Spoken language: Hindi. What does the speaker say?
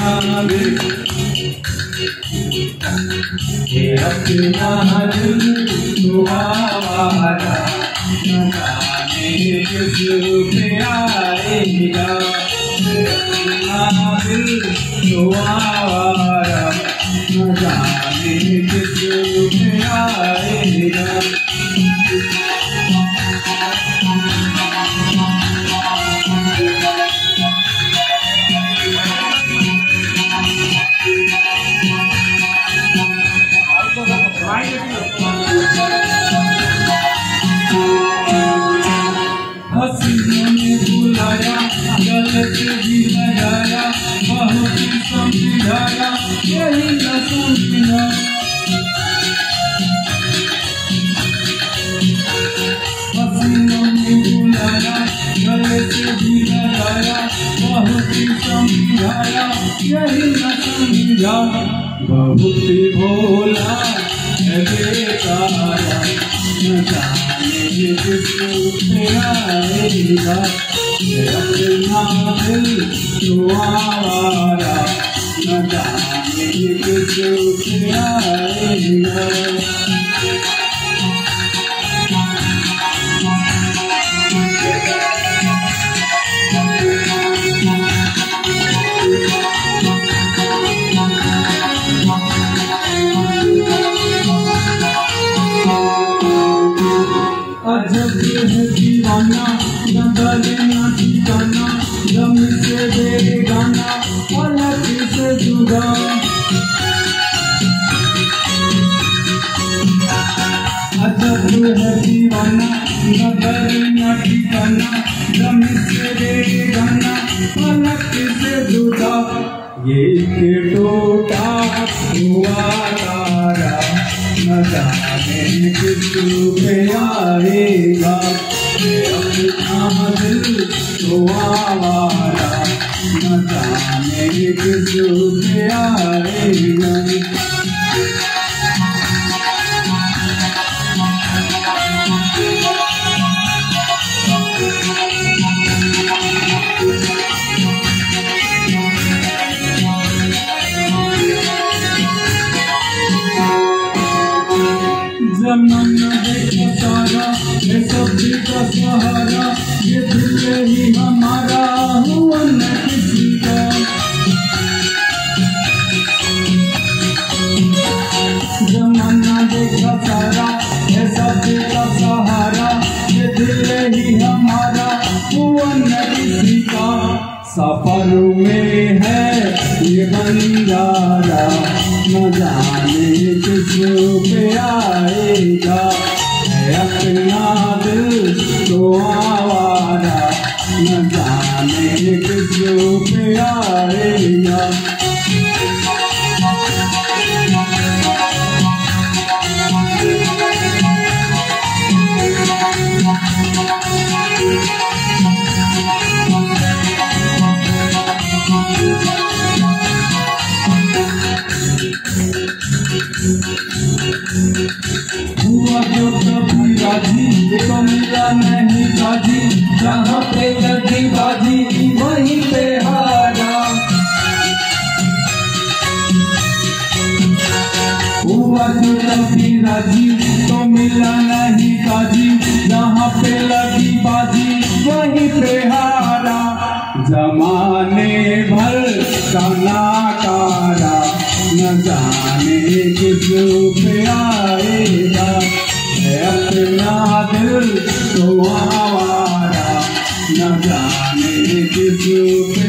अपना दिल तो आवारा न जाने किस पे आएगा। अपना दिल तो आवारा न जाने किस पे आएगा। हसीनों ने बुलाया, गलत भी लगाया, बहुत ही समझाया, यही न समझा। हसीनों ने बुलाया, गलत भी लगाया, बहुत ही समझाया, यही न समझा। बहुत ही भोला है बेचारा, न जाने किस पे आएगा। अपना दिल तो आवारा न जाने किस पे आएगा। अजब है दीवाना, जंगल ना ठिकाना, जमीन से बेगाना, अलग से जुदा। अजब है दीवाना, जंगल ना ठिकाना, जमीन से बेगाना, अलग से जुदा। ये टूटा हुआ तारा न जाने किस पे आएगा। अपना दिल तो आवारा न जाने किस पे आएगा। जमाना देखा सारा, ये सब्जी का सहारा, ये दिल ही हमारा हुआ न किसी का। जमाना देखा सारा, ये सब्जी का सहारा, ये दिल ही हमारा हुआ न किसी का। सफर में है ये बंजारा, न जाने किस पे आएगा। अपना दिल तो आवारा न जाने किस पे आएगा। हुआ जो कभी राजी, तो मिला नहीं काजी, जहाँ पे लगी बाजी वहीं पे हारा। हुआ जो कभी राजी, तो मिला नहीं काजी, जहाँ पे लगी बाजी वहीं पे हारा। जमाने भर का नाकारा, न जाने किस पे आएगा। अपना दिल तो आवारा न जाने किस पे